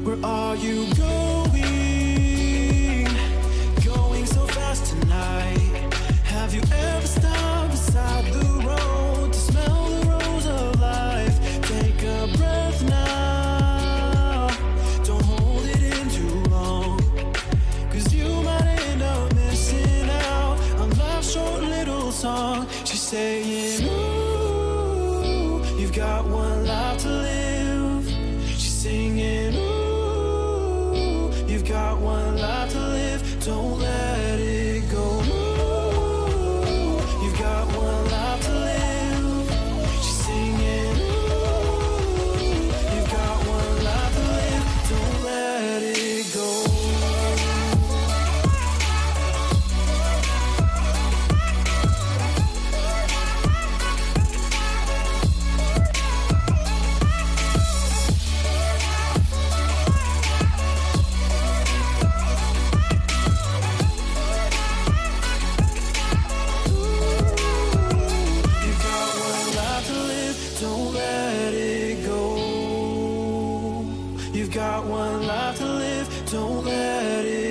Where are you going? Going so fast tonight. Have you ever stopped beside the road to smell the rose of life? Take a breath now. Don't hold it in too long, 'cause you might end up missing out on life's short little song. She's saying, ooh, you've got one life to live. She's singing, ooh, you've got one life to live. Don't let it go. Ooh, you've got one life to live. She's singing, ooh, you've got one life to live. Don't let it go. Don't let it go. You've got one life to live. Don't let it